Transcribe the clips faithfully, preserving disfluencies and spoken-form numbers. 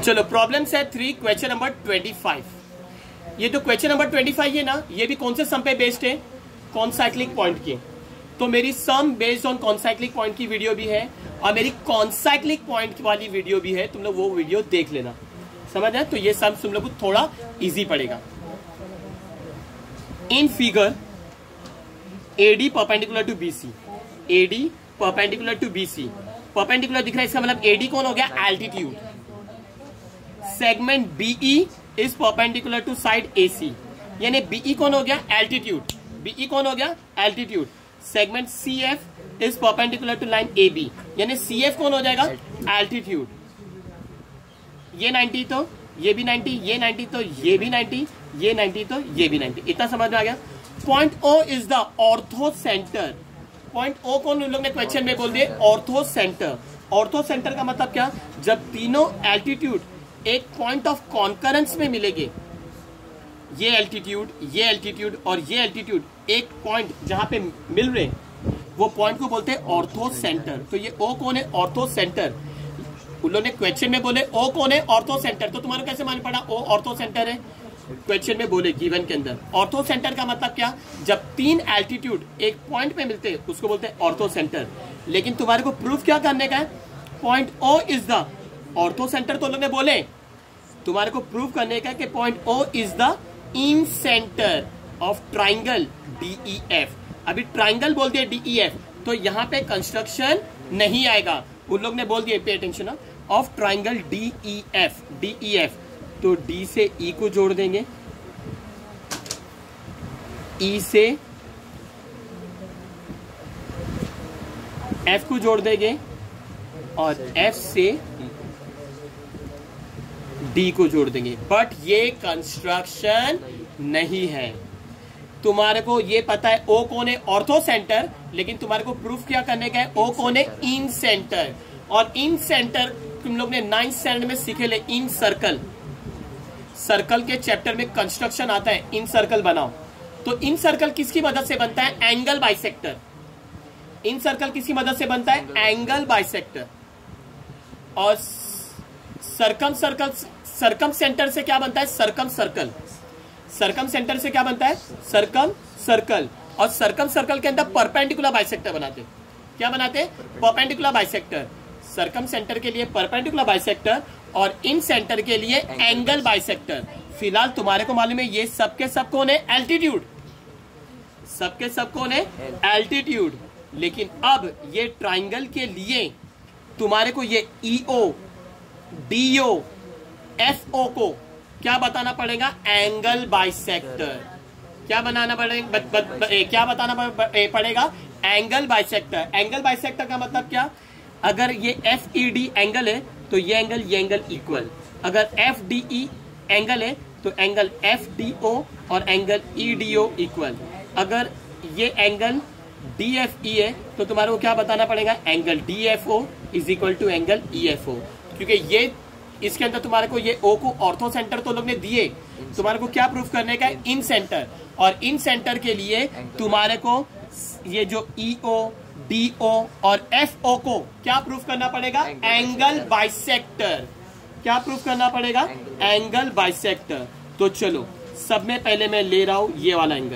चलो problem set three question number twenty five. ये जो क्वेश्चन नंबर ट्वेंटी फाइव है ना, ये भी कौन से सम पे बेस्ड है? कॉन्साइक्लिक पॉइंट की। तो मेरी some based on concyclic point की वीडियो भी है और मेरी कॉन्साइक्लिक पॉइंट वाली वीडियो भी है, तुम लोग वो वीडियो देख लेना, समझ आए? तो ये सम तुम लोग को थोड़ा इजी पड़ेगा। In figure AD perpendicular to BC, AD perpendicular to BC, perpendicular दिख रहा है, इसका मतलब एडी कौन हो गया? Altitude. Segment BE is perpendicular to side AC, यानी बीई कौन हो गया? एल्टीट्यूड। बीई कौन हो गया? Altitude. Segment CF is perpendicular to line AB, यानी सीएफ कौन हो जाएगा? एल्टीट्यूड। ये नाइंटी तो ये भी नाइंटी, ये नाइंटी तो ये भी नाइंटी, ये नाइंटी तो ये भी नाइंटी। इतना समझ में आ गया? Point O is the orthocentre. Point O कौन उन लोग ने क्वेश्चन में बोल दिए? Ortho centre. ऑर्थो सेंटर का मतलब क्या? जब तीनों एल्टीट्यूड एक पॉइंट ऑफ कॉन्करेंस में मिलेंगे, ये एल्टीट्यूड, ये एल्टीट्यूड और ये एल्टीट्यूड एक पॉइंट जहां पे मिल रहे, वो पॉइंट को बोलते हैं ऑर्थो सेंटर। तो ये ओ कौन है? Orthocentre. उन लोगों ने क्वेश्चन में बोले ओ कौन है? Orthocentre. तो तुम्हारा कैसे मालूम पड़ा ओ ऑर्थो सेंटर है? क्वेश्चन में बोले गिवन के अंदर। ऑर्थो सेंटर का मतलब क्या? जब तीन एल्टीट्यूड एक पॉइंट पे मिलते हैं उसको बोलते हैं ऑर्थो सेंटर। लेकिन तुम्हारे को प्रूफ क्या करने का है? Point O is the orthocentre तो लोग ने बोले, तुम्हारे को प्रूव करने का कि point O is the incentre of triangle DEF. अभी ट्राइंगल बोल दिया डीईएफ, तो यहां पे कंस्ट्रक्शन नहीं आएगा। उन लोग ने बोल दिया, pay attention, of triangle DEF, DEF. तो डी से ई को जोड़ देंगे, ई से एफ को जोड़ देंगे और एफ से डी को जोड़ देंगे। बट ये कंस्ट्रक्शन नहीं है। तुम्हारे को ये पता है ओ कौन है? Orthocentre. लेकिन तुम्हारे को प्रूफ क्या करने का है? ओ कौन है? Incentre. और इन सेंटर तुम लोग ने नाइन्थ स्टैंडर्ड में सीखे ले, इन सर्कल। सर्कल के चैप्टर में कंस्ट्रक्शन आता है, इन सर्कल बनाओ। तो इन सर्कल किसकी मदद से बनता है? Angle bisector. इन सर्कल किसकी मदद से बनता है? Angle bisector. और सर्कम सर्कल, सर्कम सेंटर से क्या बनता है? Circumcircle. सर्कम सेंटर से क्या बनता है? Circumcircle. और सर्कम सर्कल के अंदर परपेंडिकुलर बाइसेक्टर बनाते हैं। क्या बनाते हैं? Perpendicular bisector. सर्कम सेंटर के लिए परपेंडिकुलर बाइसेक्टर और इन सेंटर के लिए एंगल बाइसेक्टर। फिलहाल तुम्हारे को मालूम है ये सबके सब कौन है? एल्टीट्यूड। सबके सब कौन है? एल्टीट्यूड। लेकिन अब ये ट्राइंगल के लिए तुम्हारे को ये ईओ, डीओ, एफओ को क्या बताना पड़ेगा? Angle bisector. क्या बनाना पड़ेगा? ब, ब, ब, ए, क्या बताना पड़ेगा? Angle bisector. एंगल बाइसेक्टर का मतलब क्या? अगर ये एफ ई डी एंगल है तो ये एंगल, ये एंगल इक्वल। अगर एफ डी ई एंगल है तो एंगल एफ डी ओ और angle E D O equal. अगर ये एंगल डी एफ ई है तो तुम्हारे को क्या बताना पड़ेगा? Angle D F O is equal to angle E F O. क्योंकि ये इसके अंदर तुम्हारे को ये ओ को ऑर्थो सेंटर तो लोग ने दिए, तुम्हारे को क्या प्रूफ करने का है? Incentre. और इन सेंटर के लिए तुम्हारे को ये जो ई ओ, डी ओ और एफ ओ को क्या प्रूफ करना पड़ेगा? Angle bisector. क्या प्रूफ करना पड़ेगा? Angle bisector. तो चलो सब में पहले मैं ले रहा हूं ये वाला एंगल,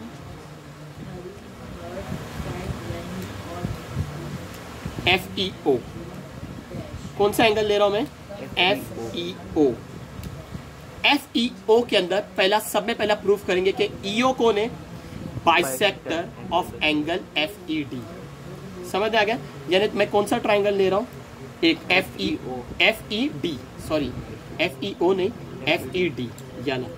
एफ ई ओ। कौन सा एंगल ले रहा हूं मैं? F E O. F E ओ के अंदर पहला, सब में पहला प्रूफ करेंगे कि ईओ कौन है? Bisector of angle F E D. समझ आ गया? यानी मैं कौन सा ट्राइंगल ले रहा हूं? एक F E O, F E D, sorry F E O नहीं, एफ ई डी। यानी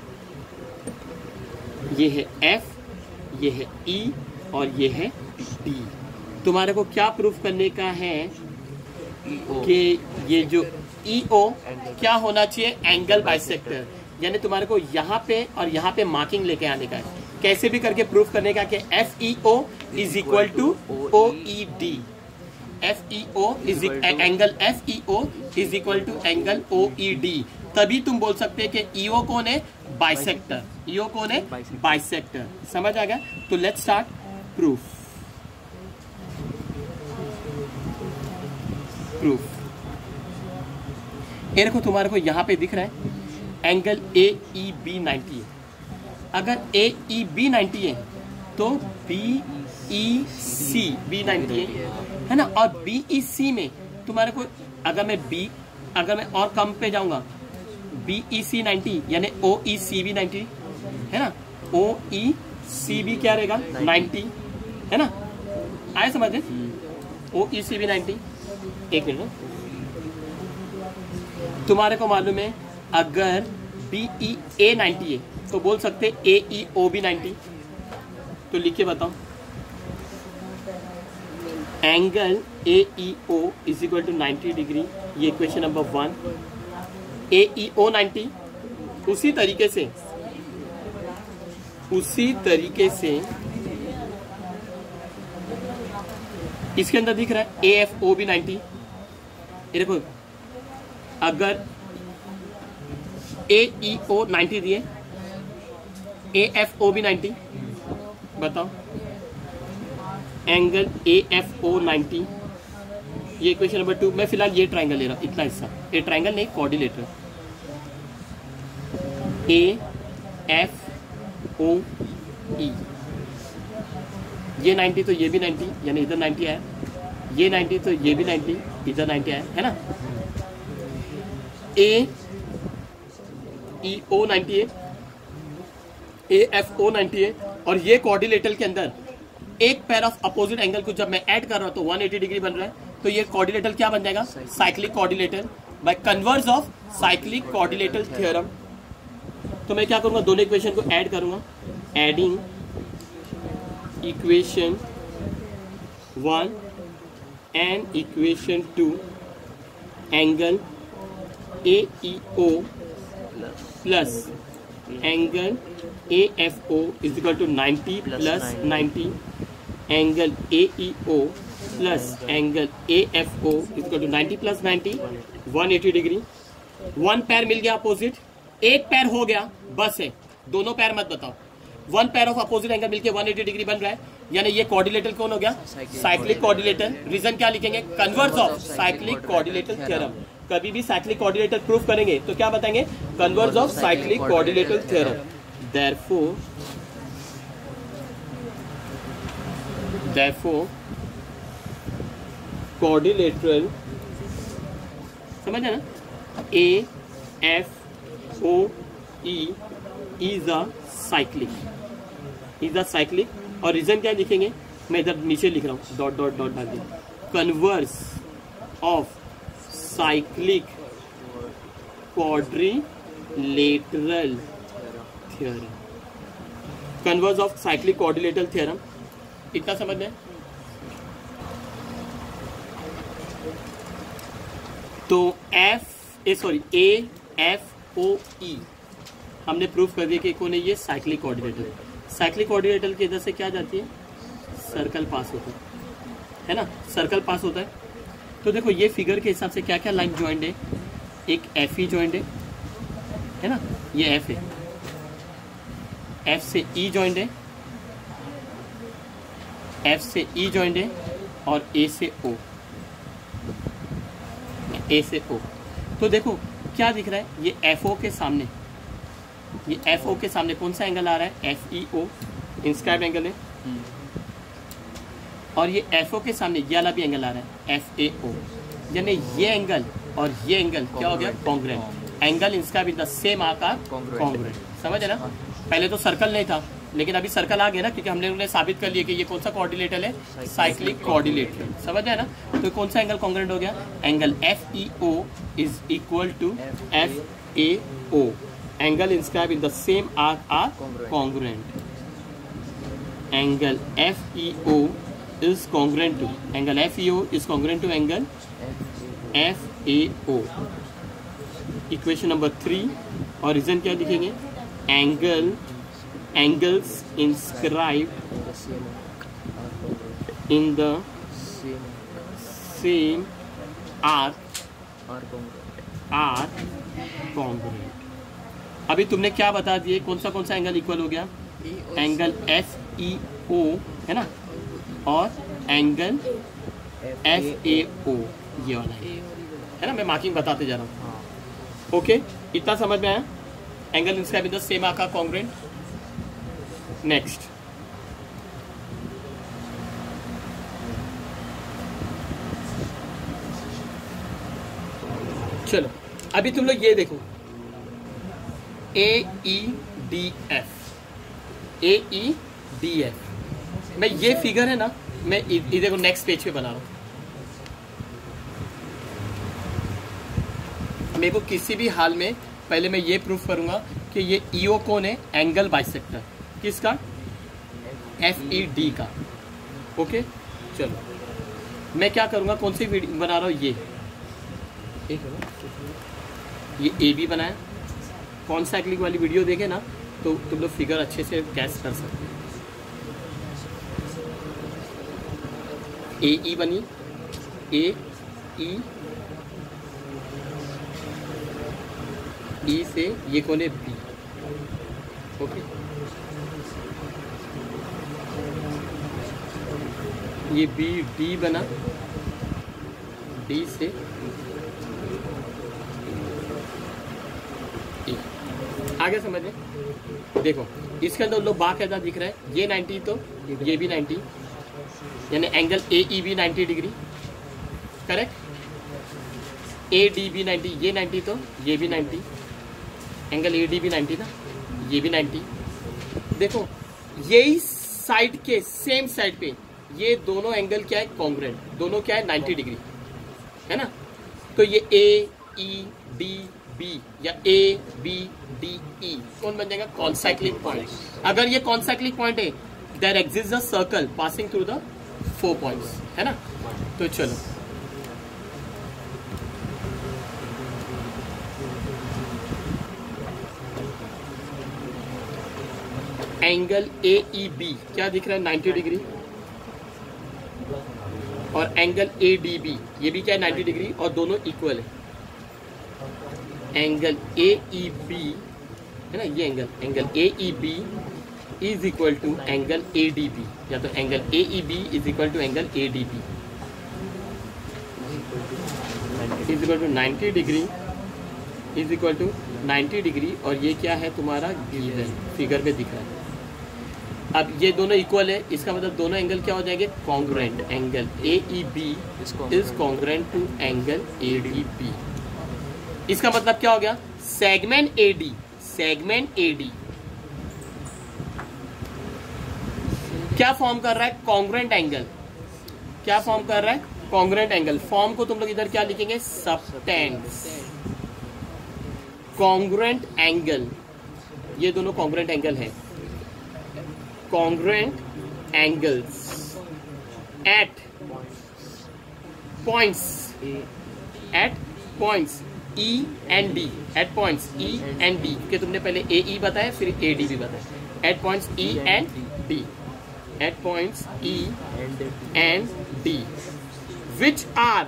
ये है एफ, ये है ई और ये है डी। तुम्हारे को क्या प्रूफ करने का है कि ये जो ई ओ क्या होना चाहिए? Angle bisector. यानी तुम्हारे को यहाँ पे और यहाँ पे मार्किंग लेके आने का है। कैसे भी करके प्रूफ करने का कि F E O is equal to O E D. F E O is angle F E O is equal to angle O E D. तभी तुम बोल सकते हैं कि ईओ कौन है? बाइसेक्टर। ईओ कौन है? बाइसेक्टर। समझ आ गया? तो लेट्स स्टार्ट प्रूफ। प्रूफ ये देखो तुम्हारे को यहाँ पे दिख रहा है angle A E B ninety है। अगर ए ई बी नाइन्टी है तो B E C B ninety है, है ना। और बी ई सी में तुम्हारे को अगर मैं बी अगर मैं और कम पे जाऊंगा बी ई सी नाइन्टी यानी ओ ई सी बी नाइन्टी, है ना। ओ ई सी बी क्या रहेगा नाइन्टी, है ना। आए समझ O E C B ninety. एक मिनट, तुम्हारे को मालूम है अगर बी ई ए नाइन्टी है तो बोल सकते ए ई ओ बी नाइन्टी। तो लिख के बताओ angle A E O is equal to ninety degree, ये equation number one. A E O ninety, उसी तरीके से उसी तरीके से इसके अंदर दिख रहा है A F O B ninety. ये देखो अगर ए ई ओ नाइन्टी दिए A F O B ninety, बताओ angle A F O ninety, ये इक्वेशन नंबर टू। मैं फिलहाल ये ट्राइंगल ले रहा हूं, इतना हिस्सा, ये ट्राइंगल नहीं कोऑर्डिनेटर ए एफ ओ ई, ये नाइन्टी तो ये भी नाइन्टी यानी इधर नाइन्टी है, ये नाइन्टी तो ये भी नाइन्टी इधर नाइन्टी है, है ना। ए ई ओ नाइन्टी है, ए एफ ओ नाइन्टी है, और ये कोऑर्डिनेटर के अंदर एक पेयर ऑफ अपोजिट एंगल को जब मैं ऐड कर रहा हूं तो वन एटी डिग्री बन रहा है, तो ये कोऑर्डिनेटर क्या बन जाएगा cyclic coordinator by converse of cyclic coordinator theorem. तो मैं क्या करूंगा दोनों इक्वेशन को ऐड करूंगा, adding equation one and equation two, angle A E O plus angle A F O is equal to ninety plus ninety, angle A E O plus angle A F O is equal to ninety plus ninety, one eighty degree. One pair मिल गया opposite, एक पैर हो गया बस है, दोनों पैर मत बताओ। One pair of opposite angle मिलके वन एटी डिग्री बन रहा है, यानी ये कोऑर्डिनेटर कौन हो गया साइक्लिक कोऑर्डिनेटर। रीजन क्या लिखेंगे converse of cyclic coordinator theorem. कभी भी साइक्लिक कोऑर्डिनेटर प्रूफ करेंगे तो क्या बताएंगे converse of cyclic coordinator theorem. Therefore therefore coordinator समझ है ना, A F O E is a cyclic is a cyclic. और रीजन क्या लिखेंगे, मैं इधर नीचे लिख रहा हूँ डॉट डॉट डॉट डाल दिया, converse of cyclic quadrilateral theorem, converse of cyclic quadrilateral theorem. इतना समझ में। तो F A sorry A F O E हमने प्रूफ कर दिया कि कौन है ये साइक्लिक कोऑर्डिनेटर। साइक्लिक कोऑर्डिनेटर की इधर से क्या जाती है सर्कल पास होता है, है ना, सर्कल पास होता है। तो देखो ये फिगर के हिसाब से क्या क्या लाइन ज्वाइंट है, एक एफ ई ज्वाइंट है, है ना, ये एफ है, एफ से ई ज्वाइंट है, एफ से ई ज्वाइंट है, और ए से ओ, ए से ओ। तो देखो क्या दिख रहा है, ये एफ ओ के सामने, ये एफ ओ के सामने कौन सा एंगल आ रहा है F E O, inscribe angle है, और ये एफ ओ के सामने ये वाला भी एंगल आ रहा है एफ ए ओ, यानी ये एंगल और ये एंगल क्या हो गया congruent. Angle inscribe in the same आकार कॉन्ग्रुएंट, समझ है ना। पहले तो सर्कल नहीं था लेकिन अभी सर्कल आ गया ना, क्योंकि हमने उन्हें साबित कर लिया कि ये कौन सा कोऑर्डिनेटर है साइक्लिक कोऑर्डिनेटर, समझ है ना। तो कौन सा एंगल कॉन्ग्रुएंट हो गया, angle F E O is equal to F A O, angle inscribe in the same arc are congruent. Angle F E O is congruent to angle F E O is congruent to angle F A O। Equation number three, और reason क्या लिखेंगे, angle angles inscribe in the same arc are congruent. अभी तुमने क्या बता दिए कौन सा कौन सा एंगल इक्वल हो गया, एंगल एफ ई ओ है ना, और एंगल एफ ए ओ ये वाला है, है ना। मैं मार्किंग बताते जा रहा हूँ, ओके, इतना समझ में आया? Angle inscribe in the same arc are congruent. Next, चलो अभी तुम लोग ये देखो, A E D F, A E D F. मैं ये फिगर है ना, मैं इधर को नेक्स्ट पेज पे बना रहा हूं। मेरे को किसी भी हाल में पहले मैं ये प्रूफ करूंगा कि ये ईओ कौन है, एंगल बाइसेक्टर। किसका? एफ ई डी का। ओके चलो, मैं क्या करूंगा, कौन सी वीडियो बना रहा हूँ, ये एक ये ए बी बनाया। कौन साइक्लिक वाली वीडियो देखे ना तो तुम लोग फिगर अच्छे से कैच कर सकते हो। ए ई बनी, ए ई ई से ये कौन है, बी। ओके, ये बी डी बना, डी से ए। आगे समझे, देखो इसके अंदर लोग बाकायदा दिख रहा है, ये नाइन्टी तो ये भी नाइन्टी, यानी angle A E B ninety degree, correct. A D B ninety, ये नाइन्टी तो ये भी ninety, angle A D B ninety ना, ये भी नाइन्टी। देखो यही साइड के सेम साइड पे ये दोनों एंगल क्या है, कॉन्ग्रुएंट, दोनों क्या है, नाइन्टी डिग्री है ना। तो ये ए ई डी बी या ए बी डी ई कौन बन जाएगा, कॉन्साइक्लिक पॉइंट। अगर ये कॉन्साइक्लिक पॉइंट है, there exist a circle passing through the four points, है ना। तो चलो एंगल ए ई बी क्या दिख रहा है, नाइन्टी डिग्री, और एंगल ए डी बी ये भी क्या है, नाइन्टी डिग्री, और दोनों इक्वल है। एंगल ए ई बी है ना, ये angle angle A E B is equal to angle A D B, या तो angle A E B is equal to angle A D B is equal to ninety degree is equal to ninety degree, और ये क्या है तुम्हारा, given figure में दिख रहा है। अब ये दोनों इक्वल है, इसका मतलब दोनों एंगल क्या हो जाएंगे, congruent. Angle A E B is congruent to angle A D B. इसका मतलब क्या हो गया, segment A D, segment A D क्या फॉर्म कर रहा है, कॉन्ग्रुएंट एंगल। क्या फॉर्म कर रहा है, कॉन्ग्रुएंट एंगल। फॉर्म को तुम लोग इधर क्या लिखेंगे, सबटेंस। कॉन्ग्रुएंट एंगल, ये दोनों कॉन्ग्रुएंट एंगल है। congruent angles at points at points E and D, at points E and D के तुमने पहले A E बताया, फिर A D भी बताया। at points E and D, at points E and D which are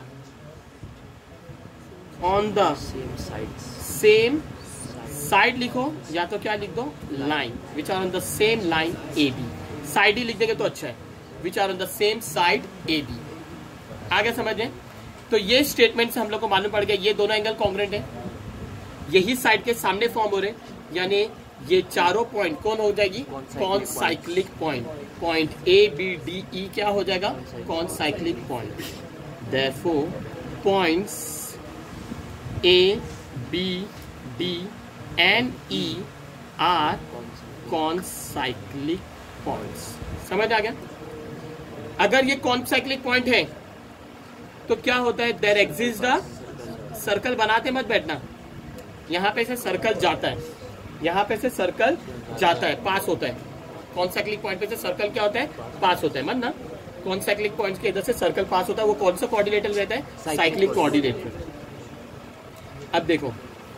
on the same sides, same side लिखो, या तो क्या लिख दो, line, which are on the same line A B. Side ही लिख देंगे तो अच्छा है, which are on the same side A B. आगे समझें, तो ये स्टेटमेंट से हम लोग को मालूम पड़ गया ये दोनों एंगल कॉन्ग्रुएंट है, यही साइड के सामने फॉर्म हो रहे, यानी ये चारों पॉइंट कौन हो जाएगी, कौन cyclic point. Point A B D E क्या हो जाएगा, कौन cyclic point. Therefore points A B D and E are concyclic points. समझ आ गया। अगर ये कॉन्साइक्लिक पॉइंट है तो क्या होता है, देयर एग्जिस्ट अ सर्कल। बनाते मत बैठना, यहाँ पे से सर्कल जाता है, यहाँ पे से सर्कल जाता है, पास होता है। कॉन्साइक्लिक पॉइंट पे से सर्कल क्या होता है, पास होता है। मत ना, कॉन्साइक्लिक पॉइंट के इधर से सर्कल पास होता है, वो कौन सा कोऑर्डिनेटर रहता है, साइक्लिक कोऑर्डिनेटर। अब देखो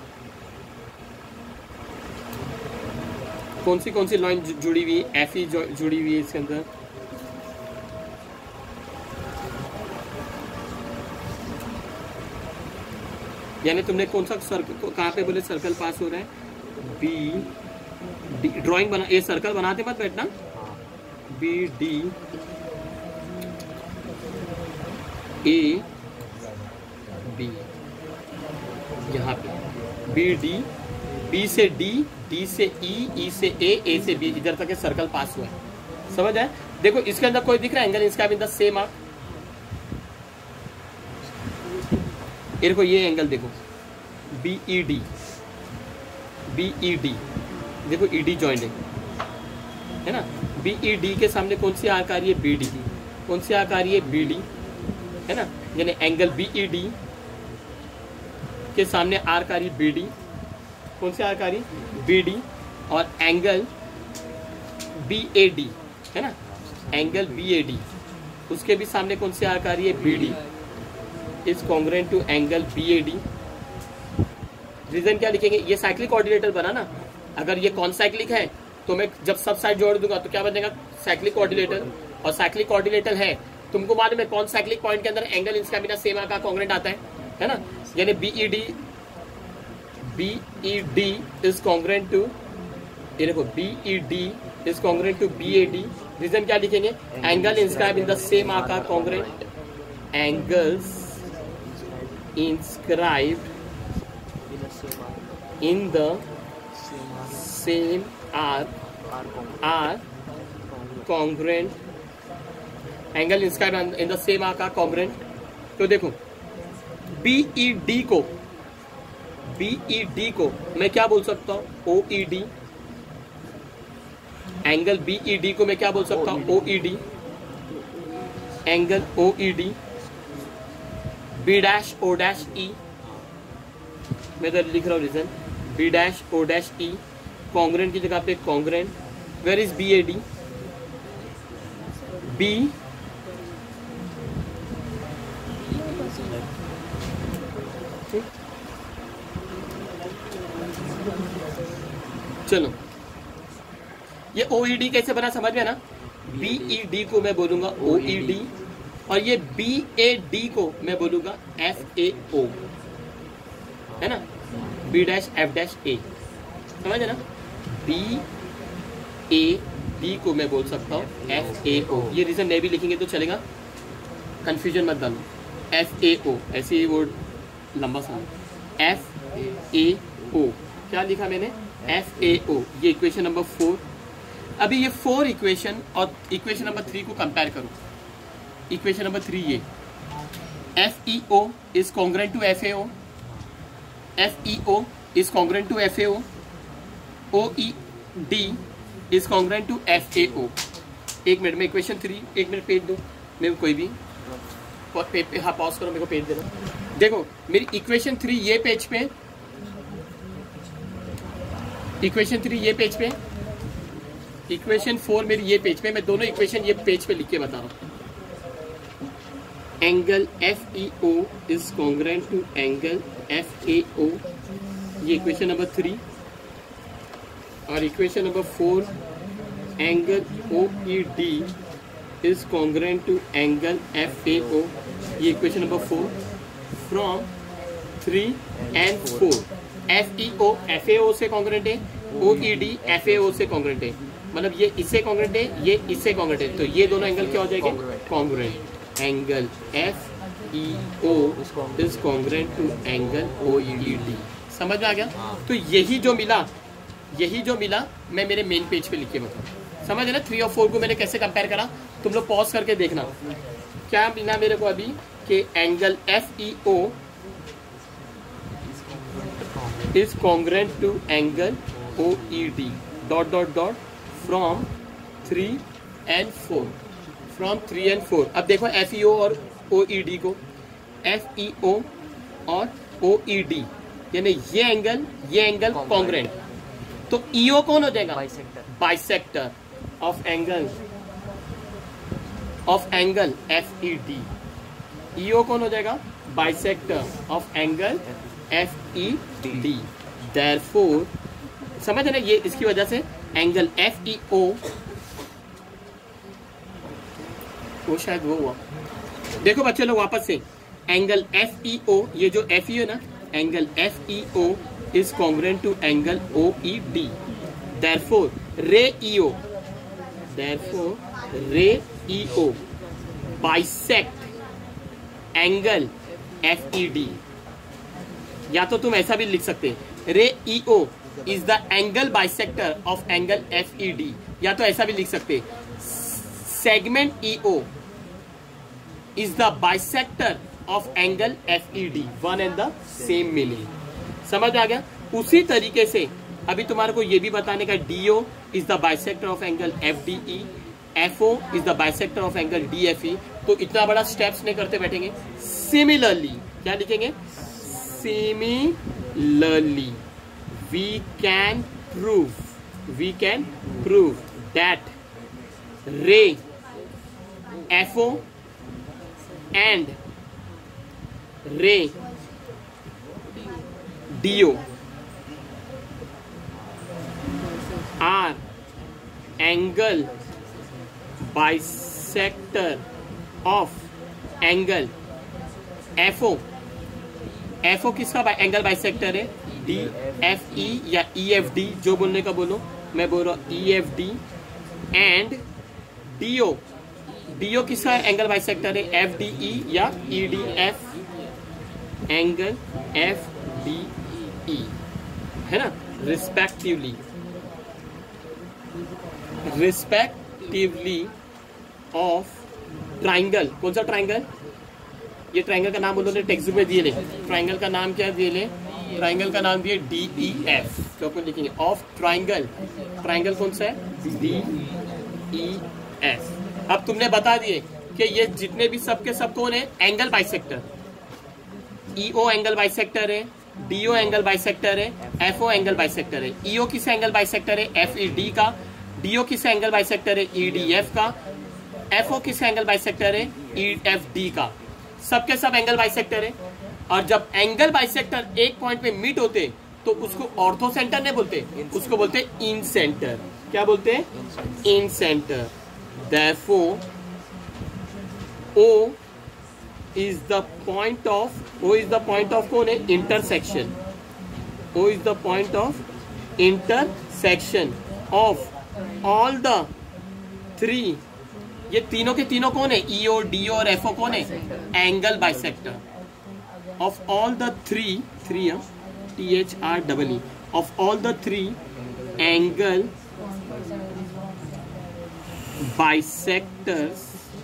कौन सी कौन सी लाइन जुड़ी हुई, एफ ई जुड़ी हुई है इसके अंदर। यानी तुमने कौन सा सर्कल, कहाँ पे बोले सर्कल पास हो रहा है, बी डी। ड्राइंग बना, ये सर्कल बनाते मत बैठना, बी डी ए बी, यहाँ पे बी डी, बी से डी, डी से ई, ई से ए, ए से बी, इधर तक सर्कल पास हुआ है। समझ आए? देखो इसके अंदर कोई दिख रहा है angle inscribe in the same arc? ये देखो ये एंगल देखो B E D, B E D, देखो ई डी जॉइंट है, है ना? बी ई डी के सामने कौन सी आर्क आ रही है? B D. कौन सी आर्क आ रही है? बी डी, है ना? यानी एंगल बी ई डी के सामने आर्क आ रही है बी डी। कौन सी आर्क आ रही? B D. और एंगल बी ए डी, है ना? एंगल बी ए डी उसके भी सामने कौन सी आर्क आ रही है? B D is congruent to angle B A D. Reason क्या लिखेंगे? ये साइक्लिक कोऑर्डिनेटर बना ना, अगर ये कौन साइक्लिक है तो मैं जब सब साइड जोड़ दूंगा तो क्या बनेगा? Cyclic coordinator. और साइक्लिक कोऑर्डिनेटर है, तुमको मालूम है कौन साइक्लिक पॉइंट के अंदर angle inscribe in the same arc का कॉन्ग्रुएंट आता है, है ना? यानी B E D, B E D is congruent to, ये देखो B E D is congruent to B A D. Reason क्या लिखेंगे? Angle inscribe in the same arc का congruent, angles inscribed in the same arc are congruent, angle inscribe in the same arc are congruent. तो देखो B E D को, B E D को मैं क्या बोल सकता हूँ? O E D. Angle B E D को मैं क्या बोल सकता हूँ? O E D. Angle O E D, B dash O dash E, मैं तो लिख रहा हूँ reason, B dash O dash E congruent की जगह पे congruent. Where is B A D? B चलो ये ओ ई डी कैसे बना समझ में ना? बी ई डी को मैं बोलूंगा ओ ई डी और ये बी ए डी को मैं बोलूंगा एफ ए ओ, है ना? B dash F dash A, समझ है ना? बी ए डी को मैं बोल सकता हूँ एफ ए ओ। ये रीजन नहीं भी लिखेंगे तो चलेगा, कंफ्यूजन मत डालो। एफ ए ओ, ऐसे ही वो लंबा सा एफ ए ओ, क्या लिखा मैंने? F A O. ये इक्वेशन नंबर फोर। अभी ये फोर इक्वेशन और इक्वेशन नंबर थ्री को कंपेयर करो। इक्वेशन नंबर थ्री ये F E O is congruent to F A O, F E O is congruent to F A O, O E D is congruent to F A O. एक minute में equation three, एक minute page दो मेरे को, कोई भी पे, पे, हाँ पॉज करो, मेरे को पेज देना। देखो मेरी इक्वेशन थ्री ये पेज पे, इक्वेशन थ्री ये पेज पे, इक्वेशन फोर मेरी ये पेज पे। मैं दोनों इक्वेशन ये पेज पे लिख के बता रहा हूँ। Angle F E O is congruent to angle F A O, ये इक्वेशन नंबर थ्री। और equation number four angle O E D is congruent to angle F A O, ये equation number four. From three and four F E O F A O से congruent है, ओ E D F A O से congruent है, मतलब ये इससे congruent है, ये इससे कॉन्ग्रुएंट है, तो ये दोनों एंगल क्या हो जाएंगे? Congruent. Angle F E O is congruent to angle O E D. समझ में आ गया? तो यही जो मिला, यही जो मिला मैं मेरे मेन पेज पे लिख के बताऊँ। समझ है ना? थ्री और फोर को मैंने कैसे कंपेयर करा, तुम लोग पॉज करके देखना। क्या मिला मेरे को अभी कि angle F E O is congruent to angle O E D dot dot dot from three and four, from three and four. अब देखो एफ ई ओ और ओ ई डी को, एफ ई ओ और ओ ई डी यानी ये एंगल, ये angle congruent, तो ई O कौन हो जाएगा? Bisector, bisector of angle, of angle F E D. E O कौन हो जाएगा? Bisector of angle F E D. Therefore समझ है ना? ये इसकी वजह से एंगल एफ ई ओ, वो शायद वो हुआ। देखो बच्चे लोग वापस से, एंगल एफ ई ओ, ये जो एफ ई ओ ना, angle F E O is congruent to angle O E D. Therefore ray E O, therefore ray E O bisect angle F E D. या तो तुम ऐसा भी लिख सकते हैं, ray E O is the angle bisector of angle F E D, या तो ऐसा भी लिख सकते segment E O is the bisector of angle F E D, one and the same meaning. समझ आ गया? उसी तरीके से अभी तुम्हारे को ये भी बताने का DO is the bisector of angle F D E, FO is the bisector of angle D F E. तो इतना बड़ा स्टेप्स नहीं करते बैठेंगे। सिमिलरली क्या लिखेंगे? Similarly we can prove, we can prove that ray FO and ray DO are angle bisector of angle F O। F O किसका angle bisector है? D F E या E F D, जो बोलने का बोलो, मैं बोल रहा हूँ E F D। And D O, D O किसका एंगल बाइसेक्टर है? F D E या E D F, angle F D E, है ना, रिस्पेक्टिवली रिस्पेक्टिवली ऑफ ट्राइंगल। कौन सा ट्राइंगल? ये ट्राइंगल का नाम उन्होंने टेक्स्ट बुक में दिए ले। ट्राइंगल का नाम क्या दिए ले? ट्राइंगल का नाम दिए डी ई एफ। तो अपन लिखेंगे ऑफ ट्राइंगल। ट्राइंगल कौन सा है? D E F. अब तुमने बता दिए कि ये जितने भी सबके सब कौन है? Angle bisector. E O angle bisector है, डी ओ एंगल बाइसेक्टर है, एफ ओ एंगल बाइसेक्टर है। ई ओ किस एंगल बाइसेक्टर है? एफ ई डी का। डी ओ किस एंगल बाइसेक्टर है? ई डी एफ का। एफ ओ किस एंगल बाइसेक्टर है? ई एफ डी का। सबके सब एंगल बाइसेक्टर है। और जब एंगल बाइसेक्टर एक पॉइंट पे मीट होते तो उसको ऑर्थो सेंटर नहीं बोलते, उसको बोलते इन सेंटर। क्या बोलते हैं? Incentre. Therefore O is the point of, O is the point of कौन है? Intersection. O is the point of intersection of all the three. ये तीनों के तीनों कौन है? ईओ, डीओ और एफओ कौन है? Angle bisector of all the three, three T H R double E, of all the three angle bisectors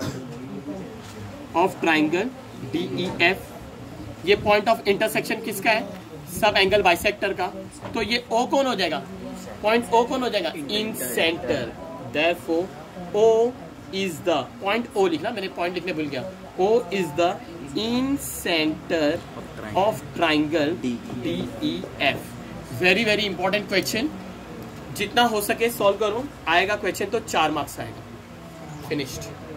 of triangle D E F. ये पॉइंट ऑफ इंटरसेक्शन किसका है? सब एंगल बाइसेक्टर का। तो ये ओ कौन हो जाएगा? पॉइंट ओ कौन हो जाएगा? Incentre. Therefore O is the, point O लिखना, मैंने पॉइंट लिखने भूल गया। O is the incentre of triangle D E F. Very very important question, जितना हो सके सॉल्व करो। आएगा क्वेश्चन तो चार मार्क्स आएगा। फिनिश्ड।